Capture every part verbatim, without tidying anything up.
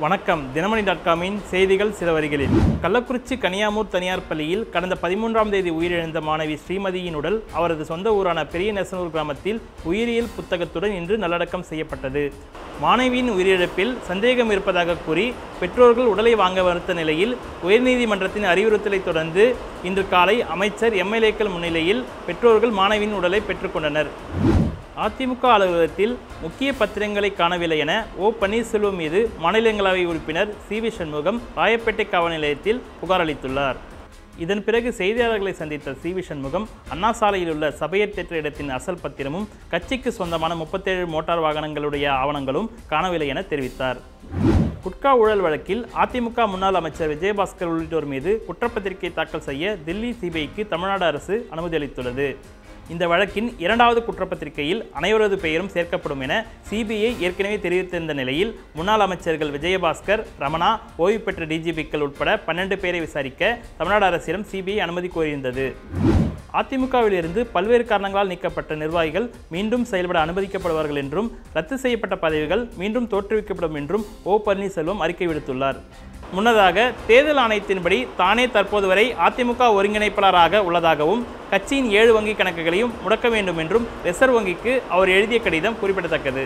வணக்கம். தினமணி டாட் காமின் செய்திகள் சில வரிகளில். கள்ளக்குறிச்சி கனியாமூர் தனியார் பள்ளியில் கடந்த பதிமூன்றாம் தேதி உயிரிழந்த மாணவி ஸ்ரீமதியின் உடல் அவரது சொந்த ஊரான பெரிய நெசனூர் கிராமத்தில் உயிரியல் புத்தகத்துடன் இன்று நல்லடக்கம் செய்யப்பட்டது. மாணவியின் உயிரிழப்பில் சந்தேகம் இருப்பதாக கூறி பெற்றோர்கள் உடலை வாங்க மறுத்த நிலையில் உயர்நீதிமன்றத்தின் அறிவுறுத்தலை தொடர்ந்து இன்று காலை அமைச்சர் எம்எல்ஏக்கள் முன்னிலையில் பெற்றோர்கள் மாணவியின் உடலை பெற்றுக்கொண்டனர். அதிமுக அலுவலகத்தில் முக்கிய பத்திரங்களை காணவில்லை என ஓ பன்னீர்செல்வம் மீது மாநிலங்களவை உறுப்பினர் சி வி சண்முகம் ராயப்பேட்டை காவல் நிலையத்தில் புகார் அளித்துள்ளார். இதன் பிறகு செய்தியாளர்களை சந்தித்த சி வி சண்முகம் அண்ணா சாலையில் உள்ள சபையர் தேட்டர் இடத்தின் அசல் பத்திரமும் கட்சிக்கு சொந்தமான முப்பத்தேழு மோட்டார் வாகனங்களுடைய ஆவணங்களும் காணவில்லை என தெரிவித்தார். குட்கா ஊழல் வழக்கில் அதிமுக முன்னாள் அமைச்சர் விஜயபாஸ்கர் உள்ளிட்டோர் மீது குற்றப்பத்திரிகை தாக்கல் செய்ய தில்லி சிபிஐக்கு தமிழ்நாடு அரசு அனுமதி அளித்துள்ளது. இந்த வழக்கின் இரண்டாவது குற்றப்பத்திரிகையில் அனைவரது பெயரும் சேர்க்கப்படும் என சிபிஐ ஏற்கனவே தெரிவித்திருந்த நிலையில் முன்னாள் அமைச்சர்கள் விஜயபாஸ்கர், ரமணா, ஓய்வு பெற்ற டிஜிபிக்கள் உட்பட பன்னெண்டு பேரை விசாரிக்க தமிழ்நாடு அரசிடம் சிபிஐ அனுமதி கோரியிருந்தது. அதிமுகவில் இருந்து பல்வேறு காரணங்களால் நீக்கப்பட்ட நிர்வாகிகள் மீண்டும் செயல்பட அனுமதிக்கப்படுவார்கள் என்றும் ரத்து செய்யப்பட்ட பதவிகள் மீண்டும் தோற்றுவிக்கப்படும் என்றும் ஓ பன்னீர்செல்வம் அறிக்கை விடுத்துள்ளார். முன்னதாக தேர்தல் ஆணையத்தின்படி தானே தற்போது வரை அதிமுக ஒருங்கிணைப்பாளராக உள்ளதாகவும் கட்சியின் ஏழு வங்கி கணக்குகளையும் முடக்க வேண்டும் என்றும் ரிசர்வ் வங்கிக்கு அவர் எழுதிய கடிதம் குறிப்பிடத்தக்கது.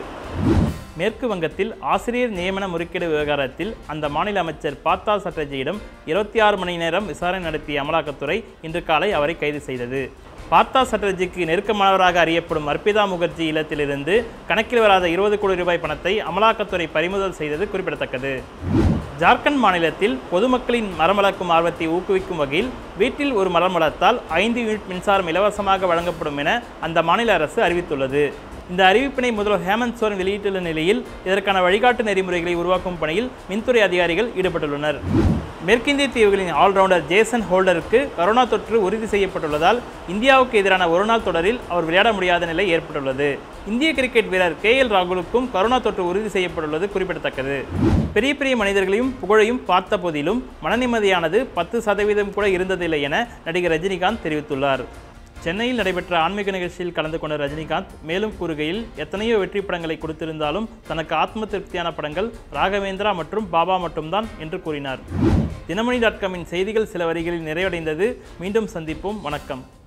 மேற்கு வங்கத்தில் ஆசிரியர் நியமன முறைகேடு விவகாரத்தில் அந்த மாநில அமைச்சர் பார்த்தா சட்டர்ஜியிடம் இருபத்தி ஆறு மணி நேரம் விசாரணை நடத்திய அமலாக்கத்துறை இன்று காலை அவரை கைது செய்தது. பார்த்தா சட்டர்ஜிக்கு நெருக்கமானவராக அறியப்படும் அர்பிதா முகர்ஜி இல்லத்திலிருந்து கணக்கில் வராத இருபது கோடி ரூபாய் பணத்தை அமலாக்கத்துறை பறிமுதல் செய்தது குறிப்பிடத்தக்கது. ஜார்க்கண்ட் மாநிலத்தில் பொதுமக்களின் மரம் வளர்க்கும் ஆர்வத்தை ஊக்குவிக்கும் வகையில் வீட்டில் ஒரு மரம் வளர்த்தால் ஐந்து யூனிட் மின்சாரம் இலவசமாக வழங்கப்படும் என அந்த மாநில அரசு அறிவித்துள்ளது. இந்த அறிவிப்பினை முதல்வர் ஹேமந்த் சோரன் வெளியிட்டுள்ள நிலையில் இதற்கான வழிகாட்டு நெறிமுறைகளை உருவாக்கும் பணியில் மின்துறை அதிகாரிகள் ஈடுபட்டுள்ளனர். மேற்கிந்திய தீவுகளின் ஆல்ரவுண்டர் ஜேசன் ஹோல்டருக்கு கரோனா தொற்று உறுதி செய்யப்பட்டுள்ளதால் இந்தியாவுக்கு எதிரான ஒருநாள் தொடரில் அவர் விளையாட முடியாத நிலை ஏற்பட்டுள்ளது. இந்திய கிரிக்கெட் வீரர் கே எல் ராகுலுக்கும் கரோனா தொற்று உறுதி செய்யப்பட்டுள்ளது குறிப்பிடத்தக்கது. பெரிய பெரிய மனிதர்களையும் புகழையும் பார்த்த போதிலும் மனநிம்மதியானது பத்து சதவீதம் கூட இருந்ததில்லை என நடிகர் ரஜினிகாந்த் தெரிவித்துள்ளார். சென்னையில் நடைபெற்ற ஆன்மீக நிகழ்ச்சியில் கலந்து கொண்ட ரஜினிகாந்த் மேலும் கூறுகையில், எத்தனையோ வெற்றி படங்களை கொடுத்திருந்தாலும் தனக்கு ஆத்ம திருப்தியான படங்கள் ராகவேந்திரா மற்றும் பாபா மட்டும்தான் என்று கூறினார். தினமணி டாட் காமின் செய்திகள் சில வரிகளில் நிறைவடைந்தது. மீண்டும் சந்திப்போம். வணக்கம்.